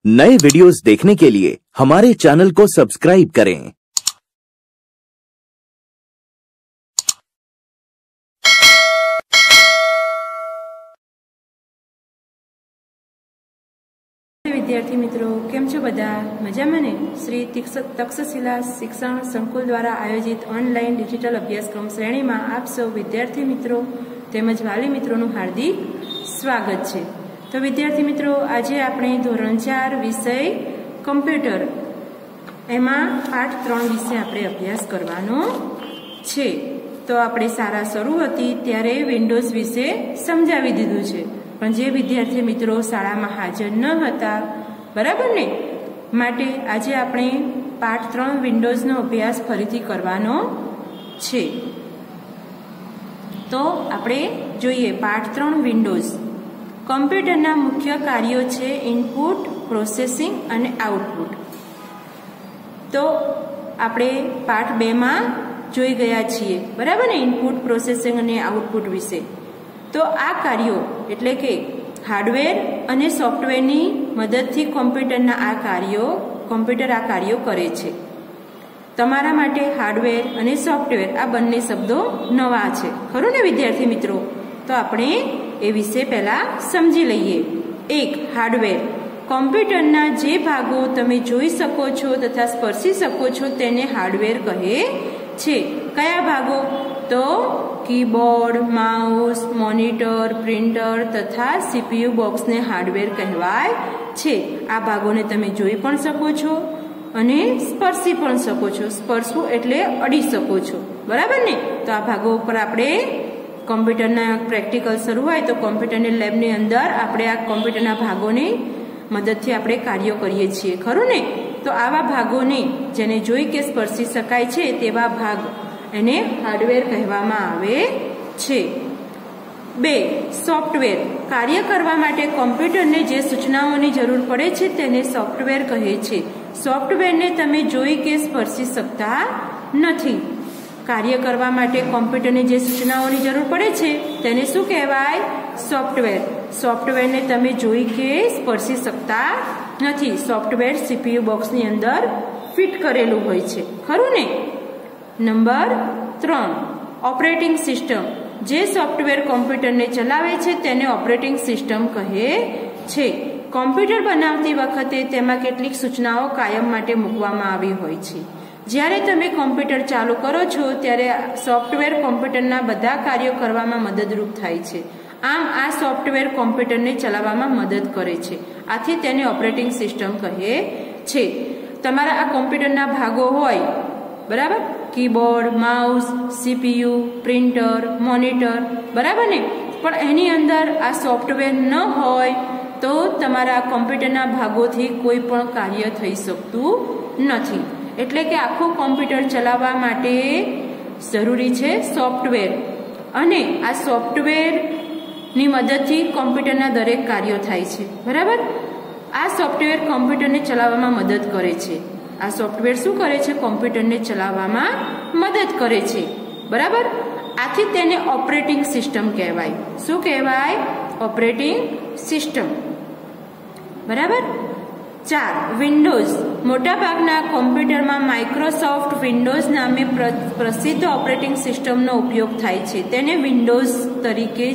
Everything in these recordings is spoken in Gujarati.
नए वीडियोस देखने के लिए हमारे चैनल को सब्सक्राइब करें। विद्यार्थी मित्रों केम छो बधा मजामां ने? श्री तक्षशिला शिक्षण संकुल द्वारा आयोजित ऑनलाइन डिजिटल अभ्यासक्रम श्रेणी में आप सौ विद्यार्थी मित्रों तेमज वाली मित्रों हार्दिक स्वागत है। तो विद्यार्थी मित्रों आज आपणे धोरण 4 विषय कम्प्यूटर एमां पाठ 3 विषय आपणे अभ्यास करवानो छे। तो आपणे शाळा शरू हती त्यारे विंडोज विषे समजावी दीधुं छे, पण जे विद्यार्थी मित्रों शाळामां हाजर न हता बराबर ने माटे आज आपणे पाठ 3 विंडोज नो अभ्यास फरीथी करवानो छे। तो आपणे जोईए पाठ 3 विंडोज। कम्प्यूटरना मुख्य कार्यो छे इनपुट, प्रोसेसिंग अने आउटपुट। तो आपणे पाठ 2 मां जोई गया छीए बराबर ने इनपुट, प्रोसेसिंग अने आउटपुट विषे। तो आ कार्यों एटले के हार्डवेर अने सॉफ्टवेरनी मददथी कम्प्यूटरना कम्प्यूटर आ कार्यों करे छे। तमारा माटे हार्डवेर अने सॉफ्टवेर आ बंने शब्दों नवा छे, खरुं ने विद्यार्थी मित्रों? तो आपणे ए विषे पहेला समजी लईए। एक हार्डवेर कम्प्यूटरना जे भागो तमे जोई शको छो तथा स्पर्शी शको छो तेने हार्डवेर कहे छे। कया भागो? तो कीबोर्ड, माउस, मॉनिटर, प्रिंटर तथा सीपीयू बॉक्स ने हार्डवेर कहेवाय छे। आ भागोने तमे जोई पण शको छो अने स्पर्शी पण शको छो। स्पर्शवुं एटले अडी शको छो बराबर ने? तो आ भागो पर आपणे कम्प्यूटरना प्रेक्टिकल शरू होय तो कम्प्यूटरनी लेबनी अंदर आपणे आ कम्प्यूटरना भागोनी मददथी आपणे कार्यो करीए छीए, खरुं ने? तो आवा भागोने जेने जोई के स्पर्शी शकाय छे तेवा भाग एने हार्डवेर कहेवामां आवे छे। 2 सॉफ्टवेर कार्य करवा माटे कम्प्यूटरने जे सूचनाओनी जरूर पड़े छे तेने सॉफ्टवेर कहे छे। सॉफ्टवेरने तमे जोई के स्पर्शी शकता नथी। कार्य करवा माटे कम्प्यूटरने जे सूचनाओनी जरूर पड़े छे तेने शुं कहेवाय? सॉफ्टवेर। सॉफ्टवेरने तमे जोई के स्पर्शी शकता नथी। सॉफ्टवेर सीपीयू बॉक्सनी अंदर फिट करेलुं होय छे, खरुं ने? Number 3 operating system. जे सॉफ्टवेर कम्प्यूटर ने चलावे छे तेने ऑपरेटिंग सिस्टम कहे छे। कम्प्यूटर बनावती वखते तेमां केटलीक सूचनाओ कायम माटे मूकवामां आवी होय छे। ज्यारे तमे कम्प्यूटर चालू करो छो त्यारे सॉफ्टवेर कम्प्यूटरना बधा कार्यो करवामां मददरूप थाय छे। आम आ सॉफ्टवेर कम्प्यूटर ने चलाववामां मदद करे छे। आथी तेने ऑपरेटिंग सिस्टम कहे छे। तमारा आ कम्प्यूटरना भागो होय बराबर, keyboard, mouse, CPU, printer, monitor बराबर ने? पण एनी अंदर आ सॉफ्टवेर न होय तो तमारा कम्प्यूटरना भागोथी कोई पण कार्य थई शकतुं नथी। एटले के आखो कम्प्यूटर चलाववा माटे जरूरी छे सॉफ्टवेर अने आ सॉफ्टवेर नी मददथी कम्प्यूटरना दरेक कार्यो थाय छे बराबर। आ सॉफ्टवेर कम्प्यूटरने चलाववामां मदद करे छे। आ सॉफ्टवेर शुं करे छे? कम्प्यूटरने चलाववामां मदद करे छे बराबर। आथी तेने ऑपरेटिंग सिस्टम कहेवाय। शुं कहेवाय? ऑपरेटिंग सिस्टम बराबर। 4 विंडोज। मोटा भागना कम्प्यूटर में माइक्रोसॉफ्ट विंडोज नामे प्रसिद्ध ऑपरेटिंग सिस्टम नो उपयोग थाय छे। तेने विंडोज तरीके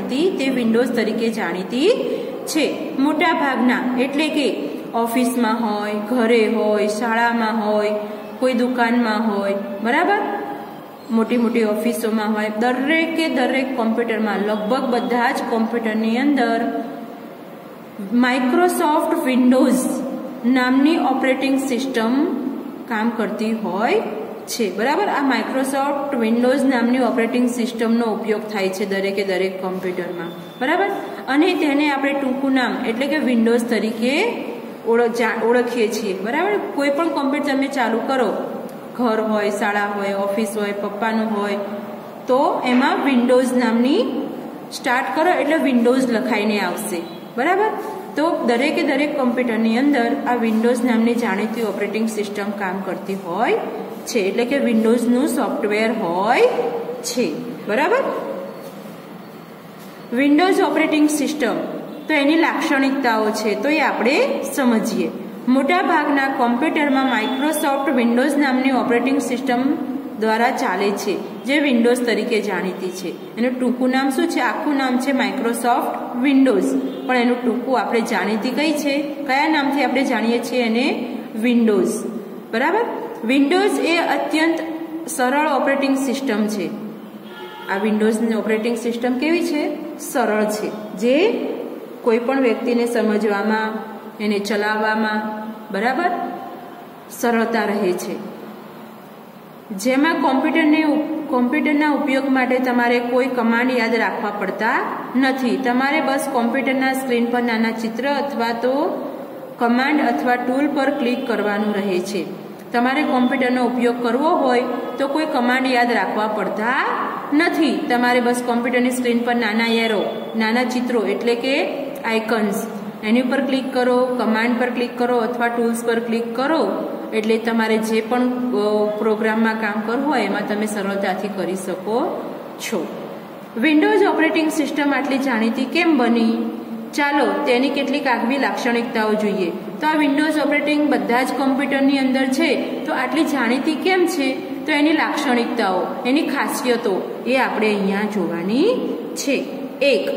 जाणीती छे। मोटा भागना एटले के ऑफिस में होय, घरे होय, शाळा में होय, कोई दुकान में होय बराबर, मोटी मोटी ऑफिसों में होय, दरेक कम्प्यूटर में लगभग बधा ज कम्प्यूटर नी अंदर माइक्रोसॉफ्ट विंडोज नामनी ऑपरेटिंग सिस्टम काम करती होय छे बराबर। आ माइक्रोसॉफ्ट विंडोज नामनी ऑपरेटिंग सिस्टम नो उपयोग थाय छे दरेक कम्प्यूटर में बराबर। अने तेने आपणे टूंकું नाम एटले के विंडोज तरीके ओळखीए छीए बराबर। कोई पण कम्प्यूटर तमे चालू करो, घर होय, शाळा होय, ऑफिस होय, पप्पानुं होय, तो एमां विंडोज नामनी स्टार्ट करो एटले विंडोज लखाईने आवशे बराबर। तो दरेक कम्प्यूटरनी अंदर आ विंडोज नामनी जाणीती ऑपरेटिंग सिस्टम काम करती होय छे, एटले के विंडोजनुं सॉफ्टवेर होय छे बराबर। विंडोज ऑपरेटिंग सिस्टम તો એની લાક્ષણિકતાઓ છે તો એ આપણે સમજીએ. મોટાભાગના કોમ્પ્યુટરમાં માઇક્રોસોફ્ટ વિન્ડોઝ નામની ઓપરેટિંગ સિસ્ટમ દ્વારા ચાલે છે, જે વિન્ડોઝ તરીકે જાણીતી છે. એનું ટૂંકું નામ શું છે? આખું નામ છે માઇક્રોસોફ્ટ વિન્ડોઝ, પણ એનું ટૂંકું આપણે જાણીતી કઈ છે? કયા નામથી આપણે જાણીએ છીએ એને? વિન્ડોઝ. બરાબર. વિન્ડોઝ એ અત્યંત સરળ ઓપરેટિંગ સિસ્ટમ છે. આ વિન્ડોઝની ઓપરેટિંગ સિસ્ટમ કેવી છે? સરળ છે, જે કોઈ પણ વ્યક્તિને સમજવામાં, એને ચલાવવામાં બરાબર સરળતા રહે છે. જેમાં કોમ્પ્યુટરના ઉપયોગ માટે તમારે કોઈ કમાન્ડ યાદ રાખવા પડતા નથી. તમારે બસ કોમ્પ્યુટરના સ્ક્રીન પર નાના ચિત્ર અથવા તો કમાન્ડ અથવા ટૂલ પર ક્લિક કરવાનું રહે છે. તમારે કોમ્પ્યુટરનો ઉપયોગ કરવો હોય તો કોઈ કમાન્ડ યાદ રાખવા પડતા નથી. તમારે બસ કોમ્પ્યુટરની સ્ક્રીન પર નાના એરો, નાના ચિત્રો એટલે કે આઇકન્સ, એની ઉપર ક્લિક કરો, કમાન્ડ પર ક્લિક કરો અથવા ટૂલ્સ પર ક્લિક કરો એટલે તમારે જે પણ પ્રોગ્રામમાં કામ કરવું હોય એમાં તમે સરળતાથી કરી શકો છો. વિન્ડોઝ ઓપરેટિંગ સિસ્ટમ આટલી જાણીતી કેમ બની? ચાલો તેની કેટલીક આગવી લાક્ષણિકતાઓ જોઈએ. તો આ વિન્ડોઝ ઓપરેટિંગ બધા જ કોમ્પ્યુટરની અંદર છે, તો આટલી જાણીતી કેમ છે? તો એની લાક્ષણિકતાઓ, એની ખાસિયતો એ આપણે અહીંયા જોવાની છે. 1.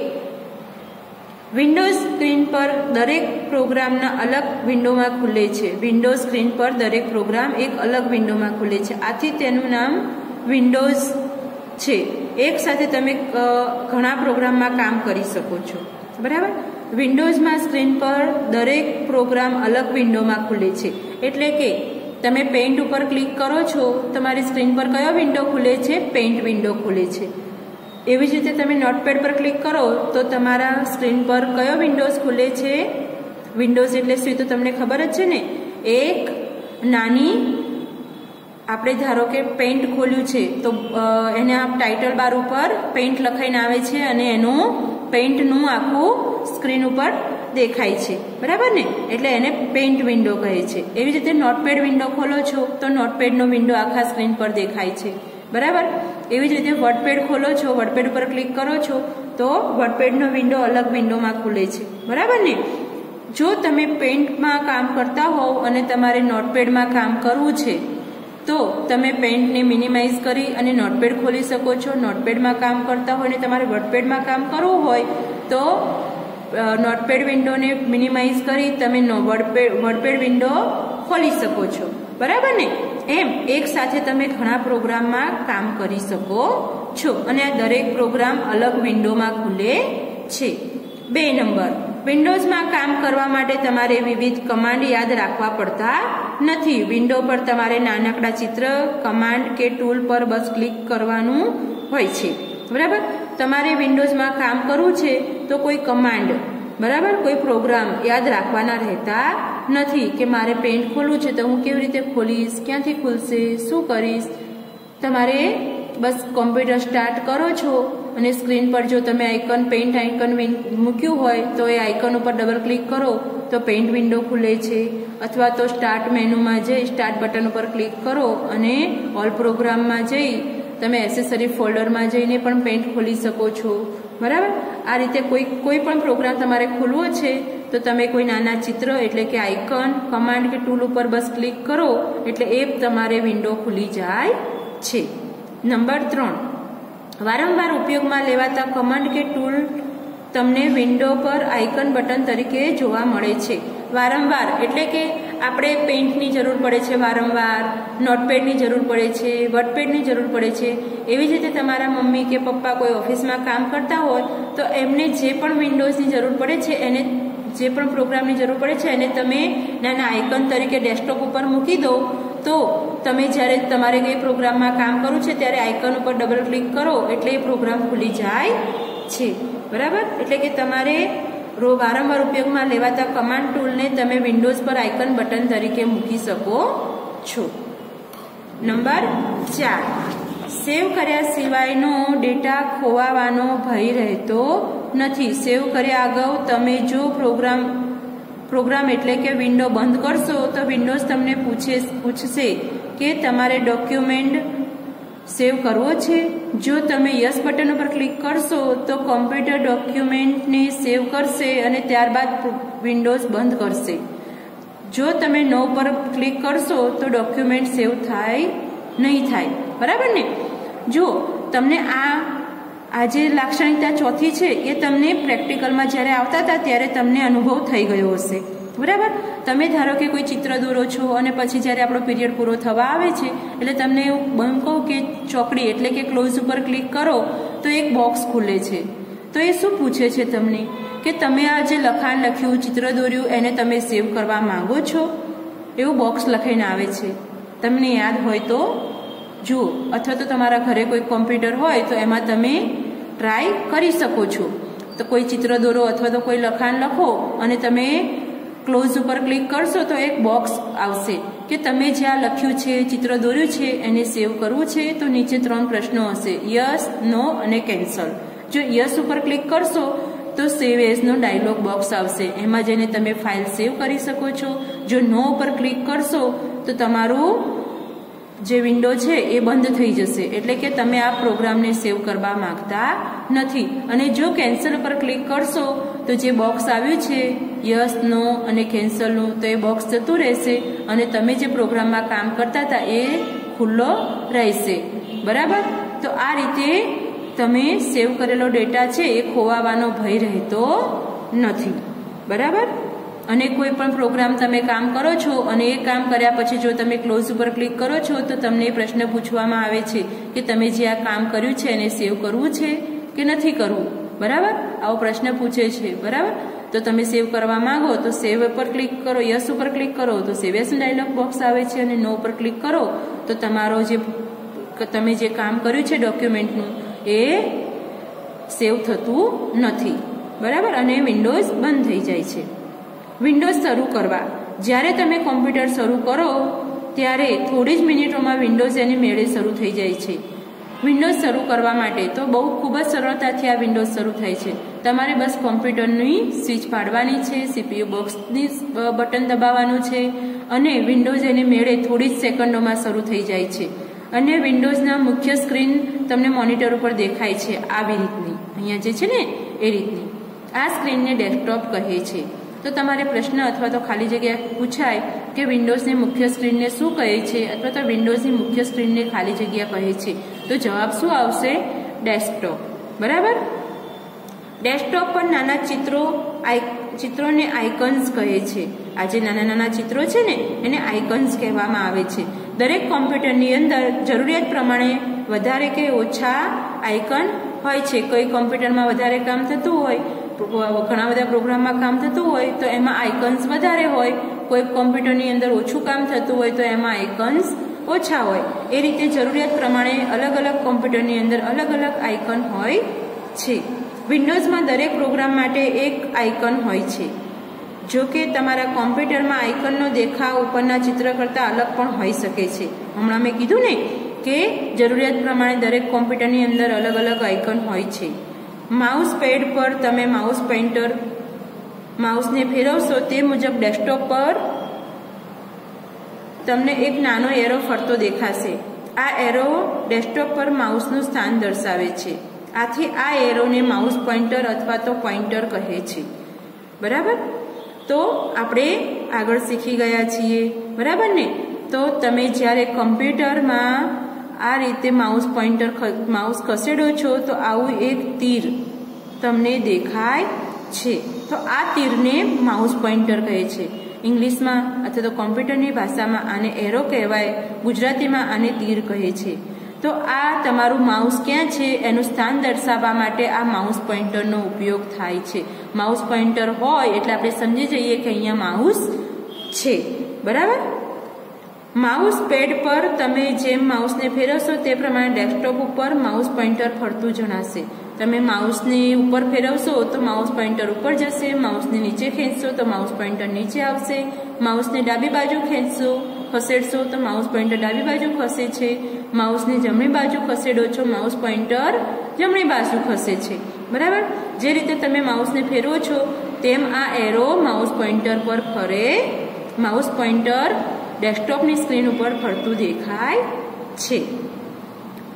વિન્ડોઝ સ્ક્રીન પર દરેક પ્રોગ્રામના અલગ વિન્ડોમાં ખુલે છે. વિન્ડોઝ સ્ક્રીન પર દરેક પ્રોગ્રામ એક અલગ વિન્ડોમાં ખુલે છે, આથી તેનું નામ વિન્ડોઝ છે. એક સાથે તમે ઘણા પ્રોગ્રામમાં કામ કરી શકો છો. બરાબર. વિન્ડોઝમાં સ્ક્રીન પર દરેક પ્રોગ્રામ અલગ વિન્ડોમાં ખુલે છે, એટલે કે તમે પેઇન્ટ ઉપર ક્લિક કરો છો, તમારી સ્ક્રીન પર કયો વિન્ડો ખુલે છે? પેઇન્ટ વિન્ડો ખુલે છે. એવી જ રીતે તમે નોટપેડ પર ક્લિક કરો તો તમારા સ્ક્રીન પર કયો વિન્ડોઝ ખુલે છે? વિન્ડોઝ એટલે શું તો તમને ખબર જ છે ને? એક નાની, આપણે ધારો કે પેઇન્ટ ખોલ્યું છે તો એના ટાઇટલ બાર ઉપર પેઇન્ટ લખાઈને આવે છે અને એનું પેઇન્ટનું આખું સ્ક્રીન ઉપર દેખાય છે. બરાબર ને? એટલે એને પેઇન્ટ વિન્ડો કહે છે. એવી રીતે નોટપેડ વિન્ડો ખોલો છો તો નોટપેડનો વિન્ડો આખા સ્ક્રીન પર દેખાય છે. બરાબર. એવી જ રીતે વર્ડપેડ ખોલો છો, વર્ડપેડ ઉપર ક્લિક કરો છો તો વર્ડપેડનો વિન્ડો અલગ વિન્ડોમાં ખુલે છે. બરાબર ને? જો તમે પેઇન્ટમાં કામ કરતા હોવ અને તમારે નોટપેડમાં કામ કરવું છે તો તમે પેઇન્ટને મિનિમાઇઝ કરી અને નોટપેડ ખોલી શકો છો. નોટપેડમાં કામ કરતા હોય અને તમારે વર્ડપેડમાં કામ કરવું હોય તો નોટપેડ વિન્ડોને મિનિમાઇઝ કરી તમે વર્ડપેડ વિન્ડો ખોલી શકો છો. બરાબર ને? એમ એક સાથે તમે ઘણા પ્રોગ્રામમાં કામ કરી શકો છો અને આ દરેક પ્રોગ્રામ અલગ વિન્ડોમાં ખુલે છે. 2 નંબર, વિન્ડોઝમાં કામ કરવા માટે તમારે વિવિધ કમાન્ડ યાદ રાખવા પડતા નથી. વિન્ડો પર તમારે નાનકડા ચિત્ર, કમાન્ડ કે ટૂલ પર બસ ક્લિક કરવાનું હોય છે. બરાબર. તમારે વિન્ડોઝમાં કામ કરવું છે તો કોઈ કમાન્ડ, બરાબર, કોઈ પ્રોગ્રામ યાદ રાખવાના રહેતા નથી કે મારે પેઇન્ટ ખોલવું છે તો હું કેવી રીતે ખોલીશ, ક્યાંથી ખુલશે, શું કરીશ. તમારે બસ કોમ્પ્યુટર સ્ટાર્ટ કરો છો અને સ્ક્રીન પર જો તમે આઇકન, પેઇન્ટ આઇકન મૂક્યું હોય તો એ આઇકન ઉપર ડબલ ક્લિક કરો તો પેઇન્ટ વિન્ડો ખુલે છે. અથવા તો સ્ટાર્ટ મેનુમાં જઈ સ્ટાર્ટ બટન ઉપર ક્લિક કરો અને ઓલ પ્રોગ્રામમાં જઈ તમે એસેસરી ફોલ્ડરમાં જઈને પણ પેઇન્ટ ખોલી શકો છો. બરાબર. આ રીતે કોઈ પણ પ્રોગ્રામ તમારે ખોલવો છે તો તમે કોઈ નાના ચિત્ર એટલે કે આઇકન, કમાન્ડ કે ટૂલ ઉપર બસ ક્લિક કરો એટલે એ તમારે વિન્ડો ખુલી જાય છે. નંબર 3, વારંવાર ઉપયોગમાં લેવાતા કમાન્ડ કે ટૂલ તમને વિન્ડો પર આઇકન બટન તરીકે જોવા મળે છે. વારંવાર એટલે કે આપણે પેઇન્ટની જરૂર પડે છે, વારંવાર નોટપેડની જરૂર પડે છે, વર્ડપેડની જરૂર પડે છે. એવી જ રીતે તમારા મમ્મી કે પપ્પા કોઈ ઓફિસમાં કામ કરતા હોય તો એમને જે પણ વિન્ડોઝની જરૂર પડે છે, એને જે પણ પ્રોગ્રામની જરૂર પડે છે એને તમે નાના આઇકન તરીકે ડેસ્કટોપ ઉપર મૂકી દો તો તમે જ્યારે તમારે કઈ પ્રોગ્રામમાં કામ કરવું છે ત્યારે આઇકન ઉપર ડબલ ક્લિક કરો એટલે એ પ્રોગ્રામ ખુલી જાય છે. બરાબર. એટલે કે તમારે વારંવાર ઉપયોગમાં લેવાતા કમાન્ડ ટૂલને તમે વિન્ડોઝ પર આઇકન બટન તરીકે મૂકી શકો છો. નંબર 4, સેવ કર્યા સિવાયનો ડેટા ખોવાવાનો ભય રહેતો નથી. સેવ કર્યા અગાઉ તમે જો પ્રોગ્રામ એટલે કે વિન્ડો બંધ કરશો તો વિન્ડોઝ તમને પૂછશે કે તમારે ડોક્યુમેન્ટ સેવ કરવો છે? જો તમે યસ બટન ઉપર ક્લિક કરશો તો કોમ્પ્યુટર ડોક્યુમેન્ટને સેવ કરશે અને ત્યારબાદ વિન્ડોઝ બંધ કરશે. જો તમે નો પર ક્લિક કરશો તો ડોક્યુમેન્ટ સેવ નહીં થાય. બરાબર ને? જો તમને આ જે લાક્ષણિકતા ચોથી છે એ તમને પ્રેક્ટિકલમાં જ્યારે આવતા હતા ત્યારે તમને અનુભવ થઈ ગયો હશે. બરાબર? તમે ધારો કે કોઈ ચિત્ર દોરો છો અને પછી જ્યારે આપણો પીરિયડ પૂરો થવા આવે છે એટલે તમને એવું કહું કે ચોકડી એટલે કે ક્લોઝ ઉપર ક્લિક કરો તો એક બોક્સ ખુલે છે. તો એ શું પૂછે છે તમને કે તમે આ જે લખાણ લખ્યું, ચિત્ર દોર્યું એને તમે સેવ કરવા માંગો છો? એવું બોક્સ લખાઈને આવે છે. તમને યાદ હોય તો જુઓ, અથવા તો તમારા ઘરે કોઈ કોમ્પ્યુટર હોય તો એમાં તમે ટ્રાય કરી શકો છો. તો કોઈ ચિત્ર દોરો અથવા તો કોઈ લખાણ લખો અને તમે ક્લોઝ ઉપર ક્લિક કરશો તો એક બોક્સ આવશે કે તમે જ્યાં લખ્યું છે, ચિત્ર દોર્યું છે એને સેવ કરવું છે. તો નીચે 3 પ્રશ્નો હશે, યસ, નો અને કેન્સલ. જો યસ ઉપર ક્લિક કરશો તો સેવ એઝનો ડાયલોગ બોક્સ આવશે. એમાં જઈને તમે ફાઇલ સેવ કરી શકો છો. જો નો ઉપર ક્લિક કરશો તો તમારું જે વિન્ડો છે એ બંધ થઈ જશે, એટલે કે તમે આ પ્રોગ્રામને સેવ કરવા માંગતા નથી. અને જો કેન્સલ ઉપર ક્લિક કરશો તો જે બોક્સ આવ્યું છે યસ, નો અને કેન્સલનું, તો એ બોક્સ જતું રહેશે અને તમે જે પ્રોગ્રામમાં કામ કરતા હતા એ ખુલ્લો રહેશે. બરાબર? તો આ રીતે તમે સેવ કરેલો ડેટા છે એ ખોવાવાનો ભય રહેતો નથી. બરાબર? અને કોઈ પણ પ્રોગ્રામ તમે કામ કરો છો અને એ કામ કર્યા પછી જો તમે ક્લોઝ ઉપર ક્લિક કરો છો તો તમને એ પ્રશ્ન પૂછવામાં આવે છે કે તમે જે આ કામ કર્યું છે એને સેવ કરવું છે કે નથી કરવું. બરાબર? આવો પ્રશ્ન પૂછે છે. બરાબર? તો તમે સેવ કરવા માંગો તો સેવ ઉપર ક્લિક કરો, યસ ઉપર ક્લિક કરો તો સેવ એઝ ડાયલોગ બોક્સ આવે છે અને નો ઉપર ક્લિક કરો તો તમારો જે તમે જે કામ કર્યું છે ડોક્યુમેન્ટનું એ સેવ થતું નથી. બરાબર? અને વિન્ડોઝ બંધ થઈ જાય છે. વિન્ડોઝ શરૂ કરવા, જ્યારે તમે કોમ્પ્યુટર શરૂ કરો ત્યારે થોડી જ મિનિટોમાં વિન્ડોઝ એની મેળે શરૂ થઈ જાય છે. વિન્ડોઝ શરૂ કરવા માટે તો ખૂબ જ સરળતાથી આ વિન્ડોઝ શરૂ થાય છે. તમારે બસ કોમ્પ્યુટરની સ્વિચ પાડવાની છે, CPU બોક્સની બટન દબાવવાનું છે અને વિન્ડોઝ એની મેળે થોડી જ સેકન્ડોમાં શરૂ થઈ જાય છે. અને વિન્ડોઝના મુખ્ય સ્ક્રીન તમને મોનિટર ઉપર દેખાય છે આવી રીતની, અહીંયા જે છે ને એ રીતની. આ સ્ક્રીનને ડેસ્કટોપ કહે છે. તો તમારે પ્રશ્ન અથવા તો ખાલી જગ્યા પૂછાય કે વિન્ડોઝની મુખ્ય સ્ક્રીનને શું કહે છે અથવા તો વિન્ડોઝની મુખ્ય સ્ક્રીનને ખાલી જગ્યા કહે છે, તો જવાબ શું આવશે? ડેસ્કટોપ. બરાબર? ડેસ્કટોપ પર નાના ચિત્રોને આઇકન્સ કહે છે. આ જે નાના નાના ચિત્રો છે ને એને આઇકન્સ કહેવામાં આવે છે. દરેક કોમ્પ્યુટરની અંદર જરૂરિયાત પ્રમાણે વધારે કે ઓછા આઇકન હોય છે. કોઈ કોમ્પ્યુટરમાં વધારે કામ થતું હોય, ઘણા બધા પ્રોગ્રામમાં કામ થતું હોય તો એમાં આઇકન્સ વધારે હોય, કોઈ કોમ્પ્યુટરની અંદર ઓછું કામ થતું હોય તો એમાં આઇકન્સ ઓછા હોય. એ રીતે જરૂરિયાત પ્રમાણે અલગ અલગ કોમ્પ્યુટરની અંદર અલગ અલગ આઇકન હોય છે. વિન્ડોઝમાં દરેક પ્રોગ્રામ માટે એક આઇકન હોય છે. જો કે તમારા કોમ્પ્યુટરમાં આઇકનનો દેખાવ ઉપરના ચિત્ર કરતાં અલગ પણ હોઈ શકે છે. હમણાં મેં કીધું ને કે જરૂરિયાત પ્રમાણે દરેક કોમ્પ્યુટરની અંદર અલગ અલગ આઇકન હોય છે. માઉસ પેડ પર તમે માઉસને ફેરવશો તે મુજબ ડેસ્કટોપ પર તમને એક નાનો એરો ફરતો દેખાશે. આ એરો ડેસ્કટોપ પર માઉસનું સ્થાન દર્શાવે છે. આથી આ એરોને માઉસ પોઇન્ટર અથવા તો પોઇન્ટર કહે છે. બરાબર? તો આપણે આગળ શીખી ગયા છીએ. બરાબર ને? તો તમે જ્યારે કમ્પ્યુટરમાં આ રીતે માઉસ ખસેડો છો તો આવું એક તીર તમને દેખાય છે. તો આ તીરને માઉસ પોઇન્ટર કહે છે. ઇંગ્લિશમાં અથવા તો કોમ્પ્યુટરની ભાષામાં આને એરો કહેવાય, ગુજરાતીમાં આને તીર કહે છે. તો આ તમારું માઉસ ક્યાં છે એનું સ્થાન દર્શાવવા માટે આ માઉસ પોઇન્ટરનો ઉપયોગ થાય છે. માઉસ પોઇન્ટર હોય એટલે આપણે સમજી જઈએ કે અહીંયા માઉસ છે. બરાબર? માઉસ પેડ પર તમે જેમ માઉસને ફેરવશો તે પ્રમાણે ડેસ્કટોપ ઉપર માઉસ પોઇન્ટર ફરતું જણાશે. તમે માઉસને ઉપર ફેરવશો તો માઉસ પોઇન્ટર ઉપર જશે, માઉસને નીચે ખેંચશો તો માઉસ પોઇન્ટર નીચે આવશે, માઉસને ડાબી બાજુ ખસેડશો તો માઉસ પોઇન્ટર ડાબી બાજુ ખસે છે, માઉસને જમણી બાજુ ખસેડો છો માઉસ પોઇન્ટર જમણી બાજુ ખસે છે. બરાબર? જે રીતે તમે માઉસને ફેરવો છો તેમ આ એરો માઉસ પોઇન્ટર પર ફરે. માઉસ પોઇન્ટર ડેસ્કટોપની સ્ક્રીન ઉપર ફરતું દેખાય છે.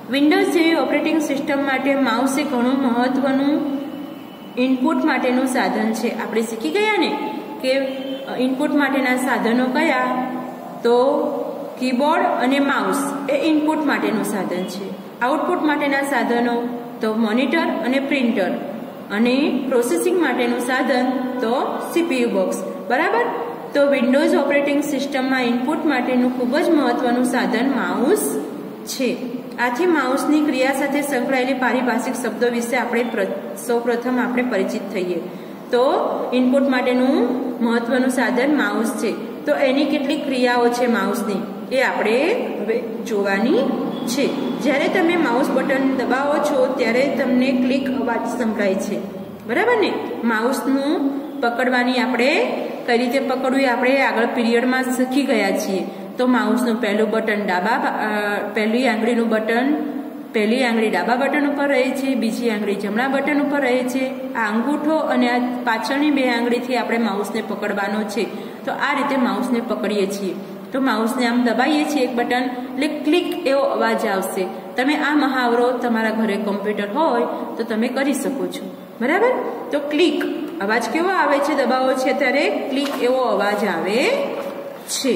વિન્ડોઝ જેવી ઓપરેટિંગ સિસ્ટમ માટે માઉસ એ ઘણું મહત્વનું ઇનપુટ માટેનું સાધન છે. આપણે શીખી ગયા ને કે ઇનપુટ માટેના સાધનો કયા? તો કીબોર્ડ અને માઉસ એ ઇનપુટ માટેનું સાધન છે. આઉટપુટ માટેના સાધનો તો મોનિટર અને પ્રિન્ટર, અને પ્રોસેસિંગ માટેનું સાધન તો CPU બોક્સ. બરાબર. તો વિન્ડોઝ ઓપરેટિંગ સિસ્ટમમાં ઇનપુટ માટેનું ખૂબ જ મહત્વનું સાધન માઉસ છે. આથી માઉસની ક્રિયા સાથે સંકળાયેલી પારિભાષિક શબ્દો વિશે આપણે સૌપ્રથમ પરિચિત થઈએ. તો ઇનપુટ માટેનું મહત્વનું સાધન માઉસ છે. તો એની કેટલીક ક્રિયાઓ છે માઉસની, એ આપણે હવે જોવાની છે. જ્યારે તમે માઉસ બટન દબાવો છો ત્યારે તમને ક્લિક અવાજ સંભળાય છે. બરાબર ને? માઉસનું પકડવાની આપણે કઈ રીતે પકડવું એ આપણે આગળ પીરિયડમાં શીખી ગયા છીએ. તો માઉસનું પહેલું બટન પહેલી આંગળીનું બટન, પહેલી આંગળી ડાબા બટન ઉપર રહે છે, બીજી આંગળી જમણા બટન ઉપર રહે છે. આ અંગૂઠો અને આ પાછળની બે આંગળીથી આપણે માઉસને પકડવાનો છે. તો આ રીતે માઉસને પકડીએ છીએ. તો માઉસને આમ દબાઈએ છીએ એક બટન એટલે ક્લિક એવો અવાજ આવશે. તમે આ મહાવરો તમારા ઘરે કમ્પ્યુટર હોય તો તમે કરી શકો છો. બરાબર. તો ક્લિક અવાજ કેવો આવે છે? દબાવો છે ત્યારે ક્લિક એવો અવાજ આવે છે.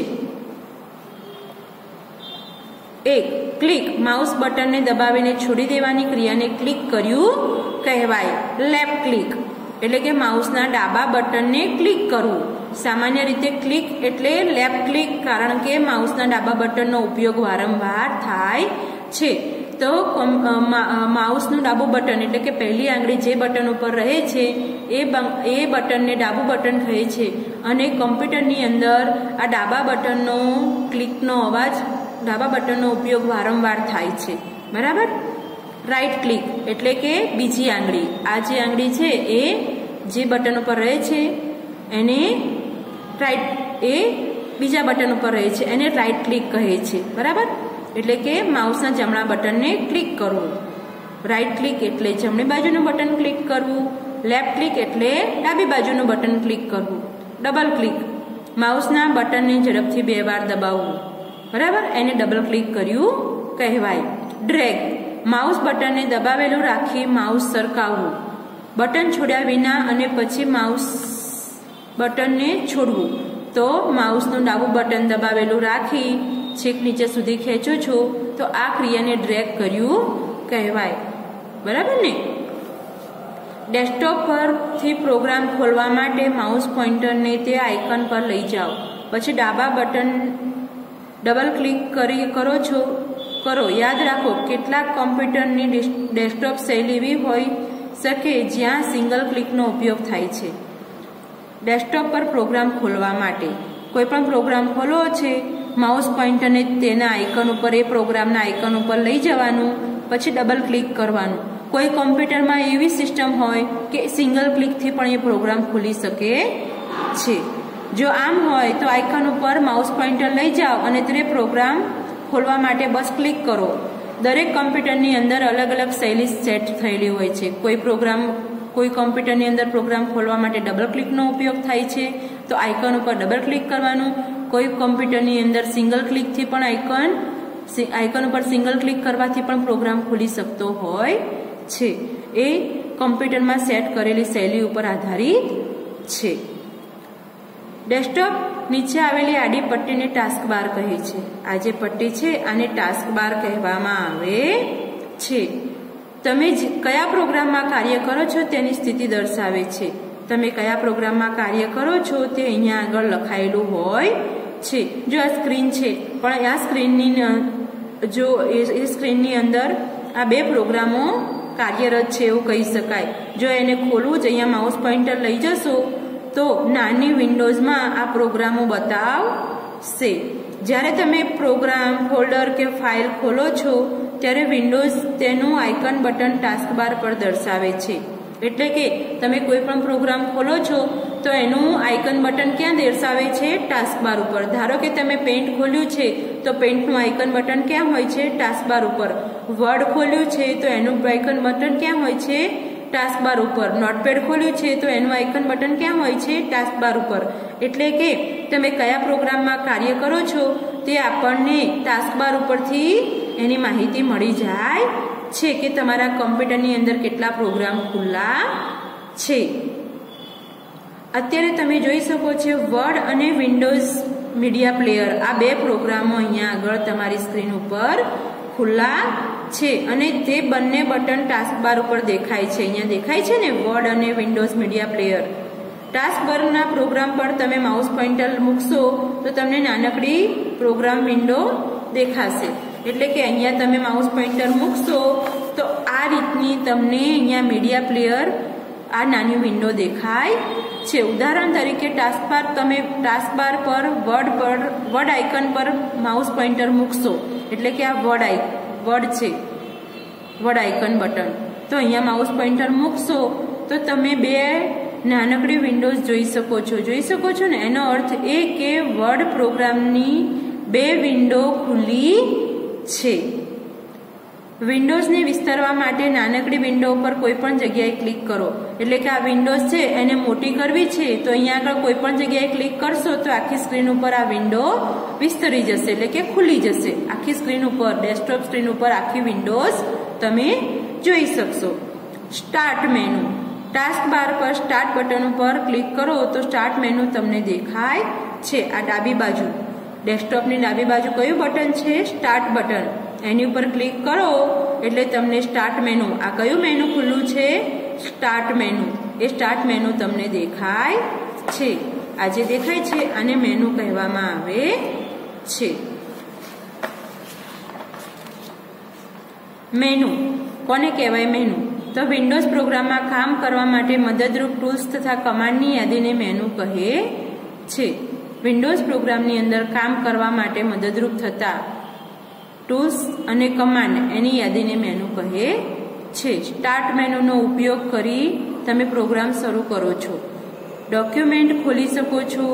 એક ક્લિક માઉસ બટનને દબાવીને છોડી દેવાની ક્રિયાને ક્લિક કર્યું કહેવાય. લેફ્ટ ક્લિક એટલે કે માઉસના ડાબા બટનને ક્લિક કરવું. સામાન્ય રીતે ક્લિક એટલે લેફ્ટ ક્લિક, કારણ કે માઉસના ડાબા બટનનો ઉપયોગ વારંવાર થાય છે. તો માઉસનું ડાબું બટન એટલે કે પહેલી આંગળી જે બટન ઉપર રહે છે એ બટનને ડાબું બટન કહે છે. અને કમ્પ્યુટરની અંદર આ ડાબા બટનનો ક્લિકનો અવાજ, ડાબા બટનનો ઉપયોગ વારંવાર થાય છે. બરાબર. રાઈટ ક્લિક એટલે કે બીજી આંગળી, આ જે આંગળી છે એ જે બટન ઉપર રહે છે એને રાઈટ, એ બીજા બટન ઉપર રહે છે એને રાઈટ ક્લિક કહે છે. બરાબર. એટલે કે માઉસના જમણા બટનને ક્લિક કરવું. રાઈટ ક્લિક એટલે જમણી બાજુનું બટન ક્લિક કરવું. લેફ્ટ ક્લિક એટલે ડાબી બાજુનું બટન ક્લિક કરવું. ડબલ ક્લિક માઉસના બટનને ઝડપથી 2 વાર દબાવવું. બરાબર. એને ડબલ ક્લિક કર્યું કહેવાય. ડ્રેગ માઉસ બટનને દબાવેલું રાખી માઉસ સરકાવવું. બટન છોડ્યા વિના અને પછી માઉસ બટનને છોડવું. તો માઉસનું ડાબું બટન દબાવેલું રાખી છેક નીચે સુધી ખેંચો છો તો આ ક્રિયાને ડ્રેગ કર્યું કહેવાય. બરાબર ને? ડેસ્કટોપ પરથી પ્રોગ્રામ ખોલવા માટે માઉસ પોઇન્ટરને તે આઇકન પર લઈ જાઓ. પછી ડાબા બટન ડબલ ક્લિક કરો. યાદ રાખો, કેટલાક કમ્પ્યુટરની ડેસ્કટોપ શૈલી એવી હોઈ શકે જ્યાં સિંગલ ક્લિકનો ઉપયોગ થાય છે. ડેસ્કટોપ પર પ્રોગ્રામ ખોલવા માટે કોઈ પણ પ્રોગ્રામ ખોલવો છે, માઉસ પોઇન્ટરને તેના આઇકન ઉપર, એ પ્રોગ્રામના આઇકન ઉપર લઈ જવાનું, પછી ડબલ ક્લિક કરવાનું. કોઈ કમ્પ્યુટરમાં એવી સિસ્ટમ હોય કે સિંગલ ક્લિકથી પણ એ પ્રોગ્રામ ખુલી શકે છે. જો આમ હોય તો આઇકન ઉપર માઉસ પોઇન્ટર લઈ જાઓ અને તે પ્રોગ્રામ ખોલવા માટે બસ ક્લિક કરો. દરેક કમ્પ્યુટરની અંદર અલગ અલગ શૈલી સેટ થયેલી હોય છે. કોઈ કમ્પ્યુટરની અંદર પ્રોગ્રામ ખોલવા માટે ડબલ ક્લિકનો ઉપયોગ થાય છે, તો આઇકન ઉપર ડબલ ક્લિક કરવાનું. કોઈ કમ્પ્યુટરની અંદર સિંગલ ક્લિકથી પણ આઇકન ઉપર સિંગલ ક્લિક કરવાથી પણ પ્રોગ્રામ ખુલી શકતો હોય છે. એ કમ્પ્યુટરમાં સેટ કરેલી શૈલી ઉપર આધારિત છે. ડેસ્કટોપ નીચે આવેલી આડી પટ્ટીને ટાસ્ક બાર કહે છે. આ જે પટ્ટી છે આને ટાસ્ક બાર કહેવામાં આવે છે. તમે કયા પ્રોગ્રામમાં કાર્ય કરો છો તેની સ્થિતિ દર્શાવે છે. તમે કયા પ્રોગ્રામમાં કાર્ય કરો છો તે અહીંયા આગળ લખાયેલું હોય છે. જો આ સ્ક્રીન છે, પણ આ સ્ક્રીનની અંદર આ 2 પ્રોગ્રામો કાર્યરત છે એવું કહી શકાય. જો એને ખોલવું જ, અહીંયા માઉસ પોઇન્ટર લઈ જશો તો નાની વિન્ડોઝમાં આ પ્રોગ્રામો બતાવશે. જ્યારે તમે પ્રોગ્રામ, ફોલ્ડર કે ફાઇલ ખોલો છો ત્યારે વિન્ડોઝ તેનું આઇકન બટન ટાસ્ક બાર પર દર્શાવે છે. એટલે કે તમે કોઈ પણ પ્રોગ્રામ ખોલો છો તો એનું આઇકન બટન ક્યાં દર્શાવે છે? ટાસ્ક બાર ઉપર. ધારો કે તમે પેઇન્ટ ખોલ્યું છે તો પેઇન્ટનું આઇકન બટન ક્યાં હોય છે? ટાસ્ક બાર ઉપર. વર્ડ ખોલ્યું છે તો એનું આઇકન બટન ક્યાં હોય છે? ટાસ્ક બાર ઉપર. નોટપેડ ખોલ્યું છે તો એનું આઇકન બટન ક્યાં હોય છે? ટાસ્ક બાર ઉપર. એટલે કે તમે કયા પ્રોગ્રામમાં કાર્ય કરો છો તે આપણને ટાસ્ક બાર ઉપરથી એની માહિતી મળી જાય છે કે તમારા કમ્પ્યુટરની અંદર કેટલા પ્રોગ્રામ ખુલ્લા છે. અત્યારે તમે જોઈ શકો છો વર્ડ અને વિન્ડોઝ મીડિયા પ્લેયર આ બે પ્રોગ્રામો અહીંયા આગળ તમારી સ્ક્રીન ઉપર ખુલ્લા છે અને તે બંને બટન ટાસ્કબાર ઉપર દેખાય છે. અહીંયા દેખાય છે ને વર્ડ અને વિન્ડોઝ મીડિયા પ્લેયર. ટાસ્કબારના પ્રોગ્રામ પર તમે માઉસ પોઇન્ટર મૂકશો તો તમને નાનકડી પ્રોગ્રામ વિન્ડો દેખાશે. એટલે કે અહીંયા તમે માઉસ પોઇન્ટર મૂકશો તો આ રીતની તમને અહીંયા મીડિયા પ્લેયર આ નાની વિન્ડો દેખાય છે. ઉદાહરણ તરીકે ટાસ્કબાર પર વર્ડ આઇકન પર માઉસ પોઇન્ટર મૂકશો એટલે કે આ વર્ડ છે વર્ડ આઇકન બટન. તો અહીંયા માઉસ પોઇન્ટર મૂકશો તો તમે બે નાનકડી વિન્ડોઝ જોઈ શકો છો ને. એનો અર્થ એ કે વર્ડ પ્રોગ્રામની બે વિન્ડો ખુલ્લી છે. વિન્ડોઝને વિસ્તારવા માટે નાનકડી વિન્ડો ઉપર કોઈ પણ જગ્યાએ ક્લિક કરો. એટલે કે આ વિન્ડોઝ છે એને મોટી કરવી છે તો અહીંયા આગળ કોઈ પણ જગ્યાએ ક્લિક કરશો તો આખી સ્ક્રીન ઉપર આ વિન્ડો વિસ્તરી જશે એટલે કે ખુલી જશે. આખી સ્ક્રીન ઉપર ડેસ્કટોપ સ્ક્રીન ઉપર આખી વિન્ડોઝ તમે જોઈ શકશો. સ્ટાર્ટ મેનુ ટાસ્કબાર પર સ્ટાર્ટ બટન ઉપર ક્લિક કરો તો સ્ટાર્ટ મેનુ તમને દેખાય છે. આ ડાબી બાજુ ડેસ્કટોપની ડાબી બાજુ કયું બટન છે? Start button. એની ઉપર ક્લિક કરો એટલે તમને સ્ટાર્ટ મેનુ આ કયું મેનુ ખુલ્લું છે? Start menu. એ સ્ટાર્ટ મેનુ તમને દેખાય છે. આ જે દેખાય છે આને મેનુ કહેવામાં આવે છે. મેનુ કોને કહેવાય? મેનુ તો વિન્ડોઝ પ્રોગ્રામમાં કામ કરવા માટે મદદરૂપ ટૂલ્સ તથા કમાન્ડની યાદીને મેનુ કહે છે. વિન્ડોઝ પ્રોગ્રામની અંદર કામ કરવા માટે મદદરૂપ થતા ટૂલ્સ અને કમાન્ડ એની યાદીને મેનુ કહે છે. સ્ટાર્ટ મેનુનો ઉપયોગ કરી તમે પ્રોગ્રામ શરૂ કરો છો. ડોક્યુમેન્ટ ખોલી શકો છો,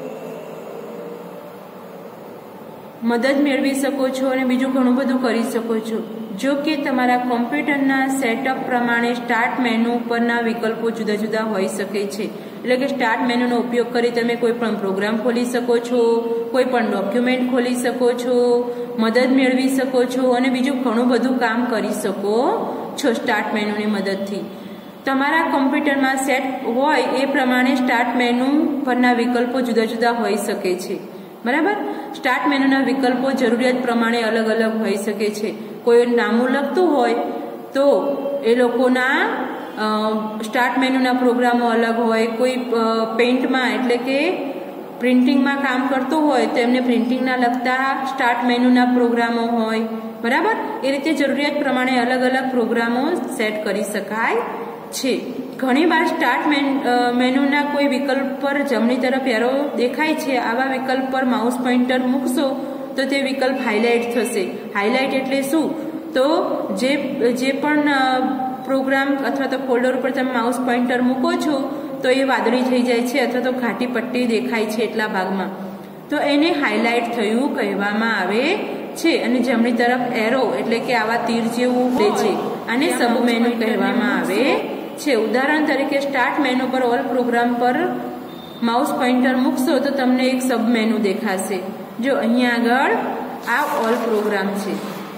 મદદ મેળવી શકો છો અને બીજું ઘણું બધું કરી શકો છો. જો કે તમારા કોમ્પ્યુટરના સેટઅપ પ્રમાણે સ્ટાર્ટ મેનુ પરના વિકલ્પો જુદા જુદા હોઈ શકે છે. એટલે કે સ્ટાર્ટ મેનુનો ઉપયોગ કરી તમે કોઈ પણ પ્રોગ્રામ ખોલી શકો છો, કોઈ પણ ડોક્યુમેન્ટ ખોલી શકો છો, મદદ મેળવી શકો છો અને બીજું ઘણું બધું કામ કરી શકો છો સ્ટાર્ટ મેનુની મદદથી. તમારા કોમ્પ્યુટરમાં સેટ હોય એ પ્રમાણે સ્ટાર્ટ મેનુ પરના વિકલ્પો જુદા જુદા હોઈ શકે છે. બરાબર. સ્ટાર્ટ મેનુના વિકલ્પો જરૂરિયાત પ્રમાણે અલગ અલગ હોઈ શકે છે. કોઈ નામું લખતું હોય તો એ લોકોના સ્ટાર્ટ મેનુના પ્રોગ્રામો અલગ હોય. કોઈ પેઇન્ટમાં એટલે કે પ્રિન્ટિંગમાં કામ કરતું હોય તો એમને પ્રિન્ટિંગના લગતા સ્ટાર્ટ મેનુના પ્રોગ્રામો હોય. બરાબર. એ રીતે જરૂરિયાત પ્રમાણે અલગ અલગ પ્રોગ્રામો સેટ કરી શકાય છે. ઘણીવાર સ્ટાર્ટ મેનુના કોઈ વિકલ્પ પર જમણી તરફ એરો દેખાય છે. આવા વિકલ્પ પર માઉસ પોઇન્ટર મૂકશો તો તે વિકલ્પ હાઇલાઇટ થશે. હાઇલાઇટ એટલે શું? તો જે પણ પ્રોગ્રામ અથવા તો ફોલ્ડર ઉપર તમે માઉસ પોઇન્ટર મૂકો છો તો એ વાદળી થઈ જાય છે અથવા તો ઘાટી પટ્ટી દેખાય છે એટલા ભાગમાં, તો એને હાઇલાઇટ થયું કહેવામાં આવે છે. અને જમણી તરફ એરો એટલે કે આવા તીર જેવું દે છે આને સબ મેનુ કહેવામાં આવે છે. ઉદાહરણ તરીકે સ્ટાર્ટ મેનુ પર ઓલ પ્રોગ્રામ પર માઉસ પોઇન્ટર મૂકશો તો તમને એક સબ મેનુ દેખાશે. જો અહીંયા આગળ આ ઓલ પ્રોગ્રામ છે,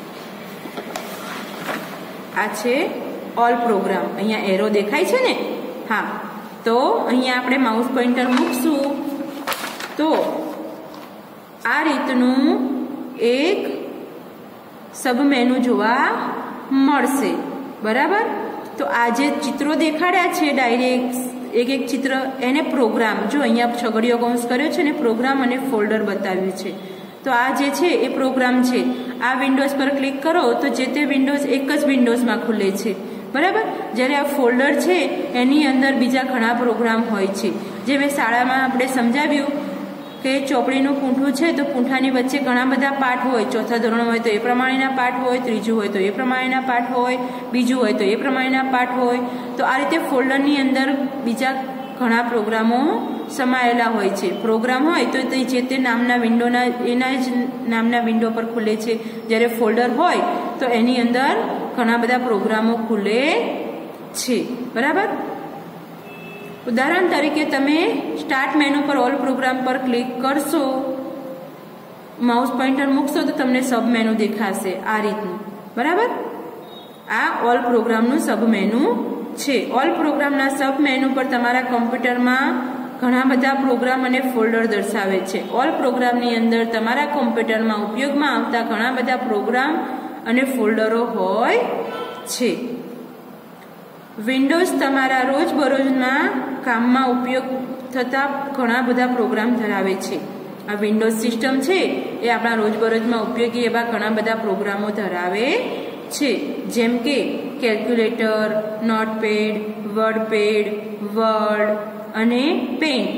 આ છે ઓલ પ્રોગ્રામ. અહીંયા એરો દેખાય છે ને? હા. તો અહીંયા આપણે માઉસ પોઇન્ટર મૂકશું તો આ રીતનું એક સબ મેનુ જોવા મળશે. બરાબર. તો આ જે ચિત્રો દેખાડ્યા છે ડાયરેક્ટ એક ચિત્ર એને પ્રોગ્રામ, જો અહીંયા છગડીયો કૌંસ કર્યો છે ને પ્રોગ્રામ અને ફોલ્ડર બતાવ્યું છે. તો આ જે છે એ પ્રોગ્રામ છે. આ વિન્ડોઝ પર ક્લિક કરો તો જે તે વિન્ડોઝ એક જ વિન્ડોઝમાં ખુલે છે. બરાબર. જ્યારે આ ફોલ્ડર છે એની અંદર બીજા ઘણા પ્રોગ્રામ હોય છે. જે મેં શાળામાં આપણે સમજાવ્યું કે ચોપડીનું પૂંઠું છે તો પૂંઠાની વચ્ચે ઘણા બધા પાઠ હોય. ચોથા ધોરણ હોય તો એ પ્રમાણેના પાઠ હોય, ત્રીજું હોય તો એ પ્રમાણેના પાઠ હોય, બીજું હોય તો એ પ્રમાણેના પાઠ હોય. તો આ રીતે ફોલ્ડરની અંદર બીજા ઘણા પ્રોગ્રામો સમાયેલા હોય છે. પ્રોગ્રામ હોય તો તે જે તે નામના વિન્ડોના એના જ નામના વિન્ડો પર ખુલે છે. જ્યારે ફોલ્ડર હોય તો એની અંદર ઘણા બધા પ્રોગ્રામો ખુલે છે. બરાબર. ઉદાહરણ તરીકે તમે સ્ટાર્ટ મેનુ પર ઓલ પ્રોગ્રામ પર ક્લિક કરશો માઉસ પોઇન્ટર મૂકશો તો તમને સબ મેનુ દેખાશે આ રીતનું, બરાબર. આ ઓલ પ્રોગ્રામનું સબ મેનુ છે. ઓલ પ્રોગ્રામના સબ મેનુ પર તમારા કમ્પ્યુટરમાં ઘણા બધા પ્રોગ્રામ અને ફોલ્ડર દર્શાવે છે. ઓલ પ્રોગ્રામની અંદર તમારા કમ્પ્યુટરમાં ઉપયોગમાં આવતા ઘણા બધા પ્રોગ્રામ અને ફોલ્ડરો હોય છે. વિન્ડોઝ તમારા રોજબરોજના કામમાં ઉપયોગ થતા ઘણા બધા પ્રોગ્રામ ધરાવે છે. આ વિન્ડોઝ સિસ્ટમ છે એ આપણા રોજબરોજમાં ઉપયોગી એવા ઘણા બધા પ્રોગ્રામો ધરાવે છે, જેમ કે કેલ્ક્યુલેટર, નોટપેડ, વર્ડપેડ, વર્ડ અને પેન્ટ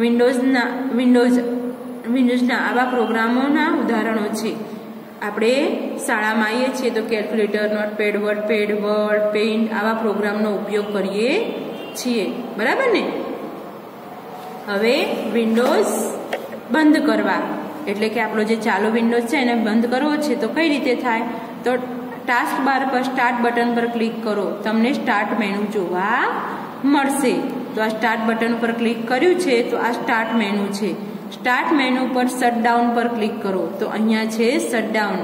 વિન્ડોઝના આવા પ્રોગ્રામોના ઉદાહરણો છે. આપણે શાળામાં આવીએ છીએ તો calculator, notepad, wordpad, word, paint આવા પ્રોગ્રામનો ઉપયોગ કરીએ છીએ, બરાબર ને. હવે વિન્ડોઝ બંધ કરવા એટલે કે આપણો જે ચાલુ વિન્ડોઝ છે એને બંધ કરવો છે તો કઈ રીતે થાય? તો ટાસ્ક બાર પર સ્ટાર્ટ બટન પર ક્લિક કરો, તમને સ્ટાર્ટ મેનુ જોવા મળશે. તો આ સ્ટાર્ટ બટન ઉપર ક્લિક કર્યું છે તો આ સ્ટાર્ટ મેનુ છે. સ્ટાર્ટ મેનુ પર શટડાઉન પર ક્લિક કરો તો અહીંયા છે શટડાઉન,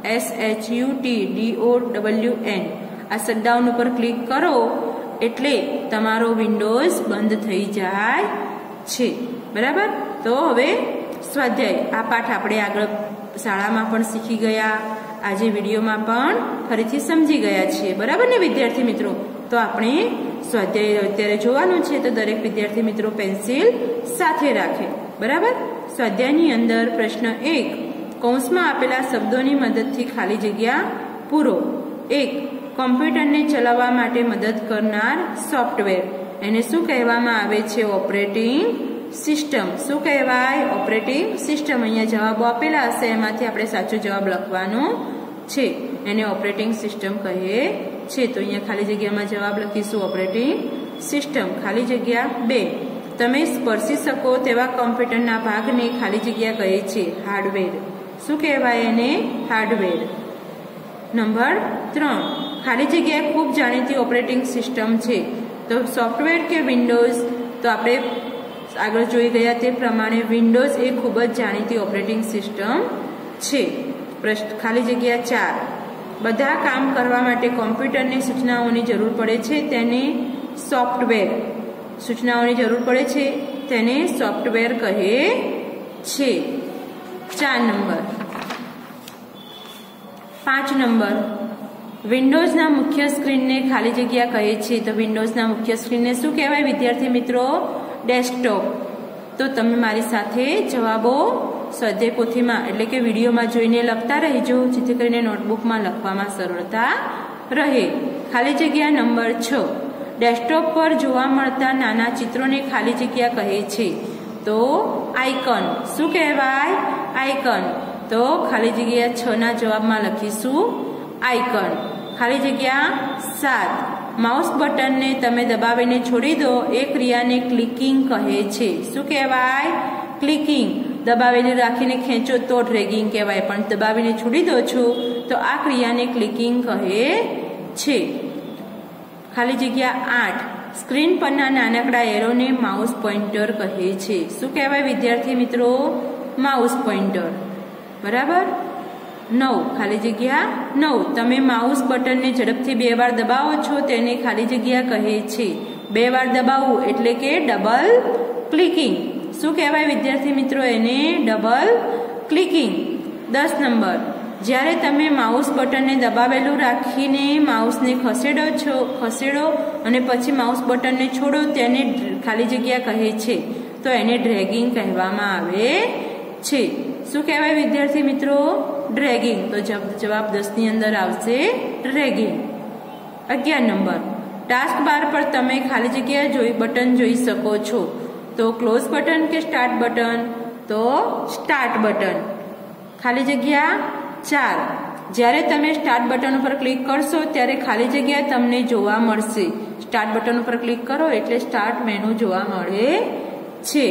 SHUTDOWN. આ શટડાઉન ઉપર ક્લિક કરો એટલે તમારો વિન્ડોઝ બંધ થઈ જાય છે, બરાબર. તો હવે સ્વાધ્યાય આ પાઠ આપણે આગળ શાળામાં પણ શીખી ગયા, આજે વિડીયોમાં પણ ફરીથી સમજી ગયા છીએ, બરાબર ને વિદ્યાર્થી મિત્રો. તો આપણે સ્વાધ્યાય અત્યારે જોવાનું છે તો દરેક વિદ્યાર્થી મિત્રો પેન્સિલ સાથે રાખે, બરાબર. સ્વાધ્યાયની અંદર પ્રશ્ન 1, કૌંસમાં આપેલા શબ્દોની મદદથી ખાલી જગ્યા પૂરો. 1. કમ્પ્યુટરને ચલાવવા માટે મદદ કરનાર સોફ્ટવેર, એને શું કહેવામાં આવે છે? Operating system. શું કહેવાય? Operating system. અહીંયા જવાબો આપેલા હશે એમાંથી આપણે સાચો જવાબ લખવાનો છે, એને ઓપરેટિંગ સિસ્ટમ કહે છે. તો અહીંયા ખાલી જગ્યામાં જવાબ લખીશું ઓપરેટિંગ સિસ્ટમ. ખાલી જગ્યા 2, તમે સ્પર્શી શકો તેવા કમ્પ્યુટરના ભાગને ખાલી જગ્યા કહે છે હાર્ડવેર. શું કહેવાય એને? હાર્ડવેર. નંબર 3, ખાલી જગ્યા ખૂબ જાણીતી ઓપરેટિંગ સિસ્ટમ છે. તો સોફ્ટવેર કે વિન્ડોઝ? તો આપણે આગળ જોઈ ગયા તે પ્રમાણે વિન્ડોઝ એ ખૂબ જ જાણીતી ઓપરેટિંગ સિસ્ટમ છે. ખાલી જગ્યા 4, બધા કામ કરવા માટે કોમ્પ્યુટરની સૂચનાઓની જરૂર પડે છે તેને સોફ્ટવેર. સૂચનાઓની જરૂર પડે છે તેને સોફ્ટવેર કહે છે. 4 નંબર. 5 નંબર, વિન્ડોઝના મુખ્ય સ્ક્રીનને ખાલી જગ્યા કહે છે. તો વિન્ડોઝના મુખ્ય સ્ક્રીનને શું કહેવાય વિદ્યાર્થી મિત્રો? ડેસ્કટોપ. તો તમે મારી સાથે જવાબો સ્વાધ્યાય પોથીમાં એટલે કે વિડીયોમાં જોઈને લખતા રહેજો, જેથી કરીને નોટબુકમાં લખવામાં સરળતા રહે. ખાલી જગ્યા નંબર 6, ડેસ્કટોપ પર જોવા મળતા નાના ચિત્રોને ખાલી જગ્યા કહે છે. તો આઇકન. શું કહેવાય? આઇકન. તો ખાલી જગ્યા 6 ના જવાબમાં લખીશું આઇકન. ખાલી જગ્યા 7, માઉસ બટનને તમે દબાવીને છોડી દો એ ક્રિયાને ક્લિકિંગ કહે છે. શું કહેવાય? ક્લિકિંગ. દબાવેલી રાખીને ખેંચો તો ડ્રેગિંગ કહેવાય, પણ દબાવીને છોડી દો છો તો આ ક્રિયાને ક્લિકિંગ કહે છે. ખાલી જગ્યા 8, સ્ક્રીન પરના નાનકડા એરોને માઉસ પોઇન્ટર કહે છે. શું કહેવાય વિદ્યાર્થી મિત્રો? માઉસ પોઇન્ટર, બરાબર. 9, ખાલી જગ્યા 9, તમે માઉસ બટનને ઝડપથી 2 વાર દબાવો છો તેને ખાલી જગ્યા કહે છે. 2 વાર દબાવવું એટલે કે ડબલ ક્લિકિંગ. શું કહેવાય વિદ્યાર્થી મિત્રો? એને ડબલ ક્લિકિંગ. 10 નંબર, જ્યારે તમે માઉસ બટનને દબાવેલું રાખીને માઉસને ખસેડો અને પછી માઉસ બટનને છોડો તેને ખાલી જગ્યા કહે છે. તો એને ડ્રેગિંગ કહેવામાં આવે છે. શું કહેવાય વિદ્યાર્થી મિત્રો? ડ્રેગિંગ. તો જવાબ 10 ની અંદર આવશે ડ્રેગિંગ. 11 નંબર, ટાસ્ક બાર પર તમે ખાલી જગ્યા બટન જોઈ શકો છો. તો ક્લોઝ બટન કે સ્ટાર્ટ બટન? તો સ્ટાર્ટ બટન. ખાલી જગ્યા 4, જ્યારે તમે સ્ટાર્ટ બટન ઉપર ક્લિક કરશો ત્યારે ખાલી જગ્યા તમને જોવા મળશે. સ્ટાર્ટ બટન ઉપર ક્લિક કરો એટલે સ્ટાર્ટ મેનુ જોવા મળે છે.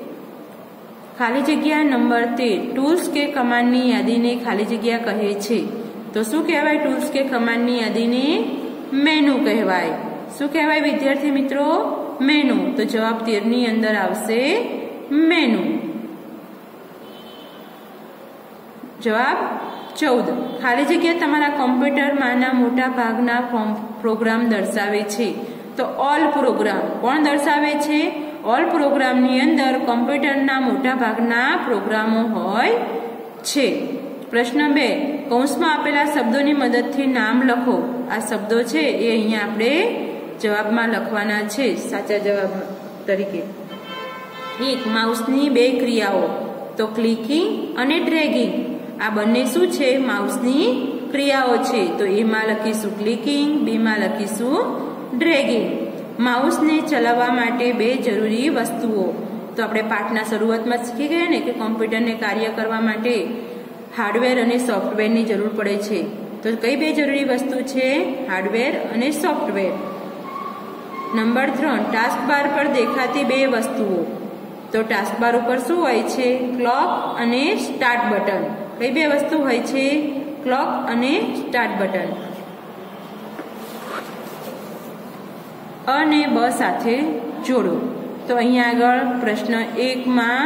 ખાલી જગ્યા નંબર 13, ટૂલ્સ કે કમાન્ડની યાદીને ખાલી જગ્યા કહે છે. તો શું કહેવાય ટૂલ્સ કે કમાન્ડની યાદીને? મેનુ કહેવાય. શું કહેવાય વિદ્યાર્થી મિત્રો? મેનુ. તો જવાબ 13 ની અંદર આવશે મેનુ. જવાબ 14. ખાલી જગ્યા તમારા કોમ્પ્યુટરમાંના મોટા ભાગના પ્રોગ્રામ દર્શાવે છે. તો ઓલ પ્રોગ્રામ કોણ દર્શાવે છે? ઓલ પ્રોગ્રામની અંદર કોમ્પ્યુટરના મોટા ભાગના પ્રોગ્રામો હોય છે. પ્રશ્ન 2, કૌંસમાં આપેલા શબ્દોની મદદથી નામ લખો. આ શબ્દો છે એ અહીંયા આપણે જવાબમાં લખવાના છે સાચા જવાબ તરીકે. 1. માઉસની 2 ક્રિયાઓ. તો ક્લિકિંગ અને ડ્રેગિંગ. આ બંને શું છે? માઉસની ક્રિયાઓ છે. તો એમાં લખીશું ક્લિકિંગ, બીમાં લખીશું ડ્રેગિંગ. માઉસને ચલાવવા માટે 2 જરૂરી વસ્તુઓ. તો આપણે પાઠના શરૂઆતમાં જ શીખી ગયા ને કે કોમ્પ્યુટરને કાર્ય કરવા માટે હાર્ડવેર અને સોફ્ટવેરની જરૂર પડે છે. તો કઈ 2 જરૂરી વસ્તુ છે? હાર્ડવેર અને સોફ્ટવેર. નંબર 3, ટાસ્ક બાર પર દેખાતી 2 વસ્તુઓ. તો ટાસ્ક બાર ઉપર શું હોય છે? ક્લોક અને સ્ટાર્ટ બટન. કઈ 2 વસ્તુ હોય છે? ક્લોક અને સ્ટાર્ટ બટન. અને બ સાથે જોડો. તો અહીંયા આગળ પ્રશ્ન 1 માં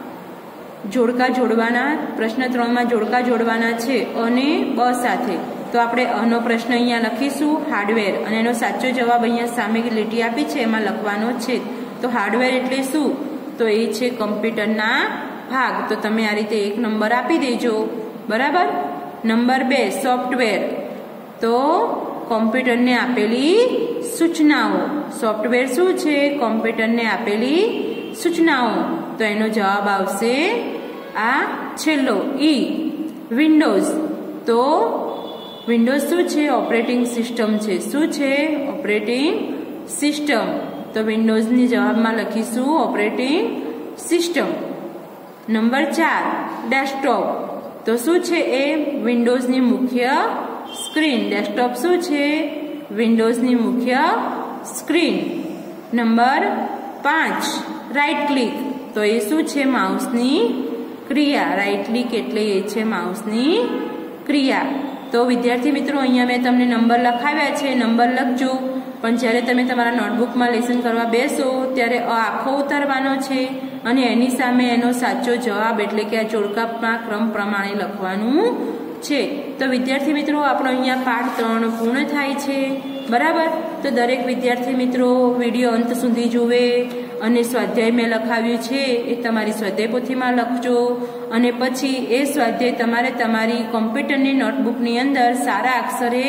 જોડકા જોડવાના, પ્રશ્ન 3 માં જોડકા જોડવાના છે અને બ સાથે. તો આપણે અનો પ્રશ્ન અહીંયા લખીશું હાર્ડવેર, અને એનો સાચો જવાબ અહીંયા સામે લીટી આપી છે એમાં લખવાનો છે. તો હાર્ડવેર એટલે શું? તો એ છે કમ્પ્યુટરના ભાગ. તો તમે આ રીતે 1 નંબર આપી દેજો. બરાબર. Number 2, software. તો કોમ્પ્યુટરને આપેલી સૂચનાઓ. સોફ્ટવેર શું છે? કોમ્પ્યુટરને આપેલી સૂચનાઓ. તો એનો જવાબ આવશે આ છેલ્લો ઈ. વિન્ડોઝ. તો વિન્ડોઝ શું છે? ઓપરેટિંગ સિસ્ટમ છે. શું છે? Operating system. તો વિન્ડોઝની જવાબમાં લખીશું ઓપરેટિંગ સિસ્ટમ. Number 4, desktop. તો શું છે એ? વિન્ડોઝની મુખ્ય સ્ક્રીન. ડેસ્કટોપ શું છે? વિન્ડોઝની મુખ્ય સ્ક્રીન. Number 5, right click. તો એ શું છે? માઉસની ક્રિયા. રાઈટ ક્લિક એટલે એ છે માઉસની ક્રિયા. તો વિદ્યાર્થી મિત્રો અહીંયા મેં તમને નંબર લખાવ્યા છે, નંબર લખજો. પણ જ્યારે તમે તમારા નોટબુકમાં લેસન કરવા બેસો ત્યારે આખો ઉતારવાનો છે અને એની સામે એનો સાચો જવાબ એટલે કે આ જોડકામાં ક્રમ પ્રમાણે લખવાનું છે. તો વિદ્યાર્થી મિત્રો આપણો અહીંયા પાઠ 3 પૂર્ણ થાય છે. બરાબર. તો દરેક વિદ્યાર્થી મિત્રો વિડીયો અંત સુધી જુએ અને સ્વાધ્યાય મેં લખાવ્યું છે એ તમારી સ્વાધ્યાય પોથીમાં લખજો. અને પછી એ સ્વાધ્યાય તમારે તમારી કોમ્પ્યુટરની નોટબુકની અંદર સારા અક્ષરે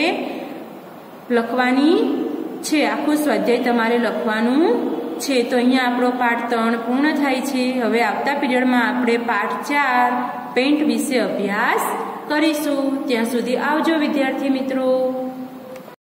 લખવાની છે. આખું સ્વાધ્યાય તમારે લખવાનું છે. તો અહીંયા આપણો પાઠ 3 પૂર્ણ થાય છે. હવે આવતા પીરિયડમાં આપણે પાઠ 4 પેઇન્ટ વિશે અભ્યાસ કરીશું. ત્યાં સુધી આવજો વિદ્યાર્થી મિત્રો.